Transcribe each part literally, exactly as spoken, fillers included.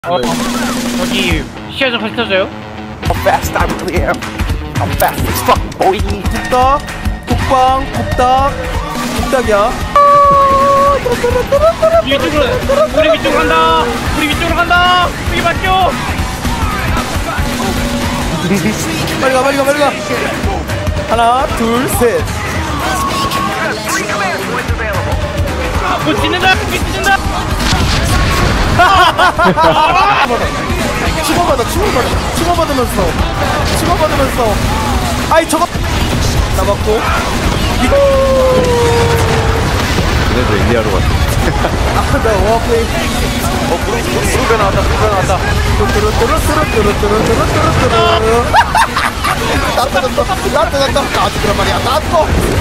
어, 저기 시야 좀 같이 터져요? How fast I'm clear. How fast as fuck, boy. 뚝딱, 뚝방, 뚝딱, 뚝딱이야. 위쪽으로, 우리 위쪽으로 간다. 우리 위쪽으로 간다. 여기 맞죠? 빨리 가, 빨리 가, 빨리 가. 하나, 둘, 셋. 못 짓는다. 못 짓는다. 치고받아, 치고받아, 치고받으면서, 치고받으면서. 아이 저거 잡았고. 이거. 그래도 인디아로 갔어. 아나 워플레이. 어, 무릎, 무릎에 나왔다, 무릎에 나왔다. 뚜루뚜루뚜루뚜루뚜루뚜루뚜루뚜루. 나 떠났어, 나 떠났다. 나도 그런 말이야, 나도.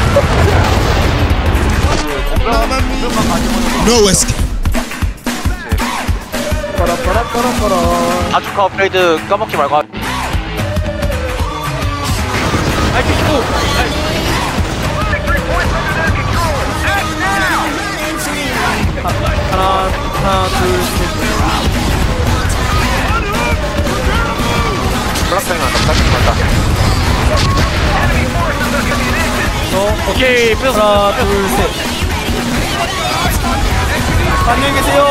No escape. 빠라빠라빠라빠라. 아주카 업그레이드 까먹지 말고. 아이 피시고. 하나, 하나, 둘, 셋. 블락탱 한다, 블락탱 한다. 너, 오케이. 뺐어. 하나, 둘, 셋. 안녕히 계세요.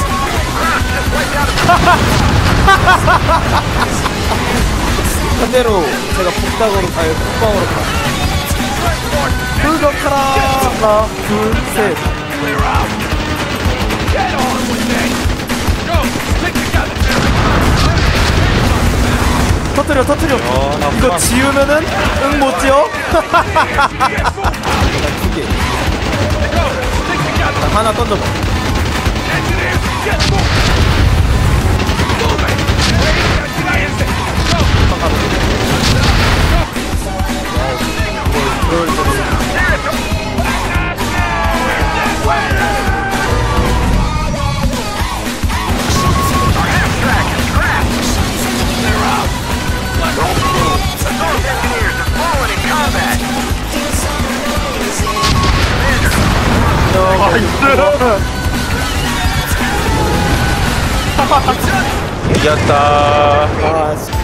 반대로 제가 북닥으로 가요. 북방으로 가. 불격하라. 하나, 둘, 셋. 터뜨려, 터뜨려. 이거 지우면은 응 못 지어. 두 개. 자, 하나 던져봐. 이겼다. 아,